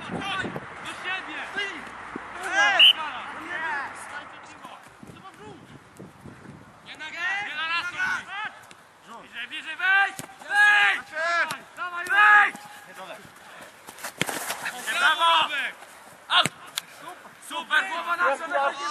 Do siebie! Nie na raz! Bliżej, wejdź! Wejdź! Dawaj, wejdź! Brawo! Super, głowa nasza,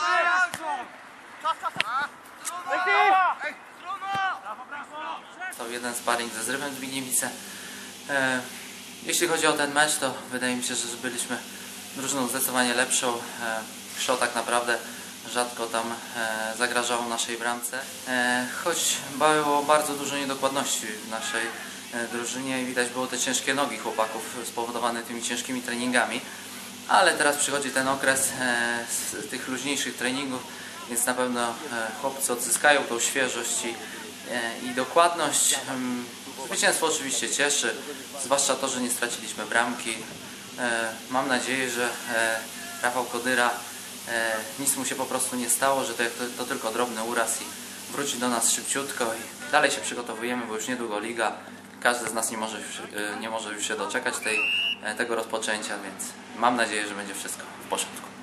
To jeden sparring ze Zrywem Zbigniewice. Jeśli chodzi o ten mecz, to wydaje mi się, że byliśmy drużyną zdecydowanie lepszą. Krzо tak naprawdę rzadko tam zagrażało naszej bramce. Choć było bardzo dużo niedokładności w naszej drużynie i widać było te ciężkie nogi chłopaków spowodowane tymi ciężkimi treningami. Ale teraz przychodzi ten okres z tych luźniejszych treningów, więc na pewno chłopcy odzyskają tą świeżość i dokładność. Zwycięstwo oczywiście cieszy, zwłaszcza to, że nie straciliśmy bramki. Mam nadzieję, że Rafał Kodyra, nic mu się po prostu nie stało, że to tylko drobny uraz i wróci do nas szybciutko i dalej się przygotowujemy, bo już niedługo liga. Każdy z nas nie może już się doczekać tego rozpoczęcia, więc mam nadzieję, że będzie wszystko w porządku.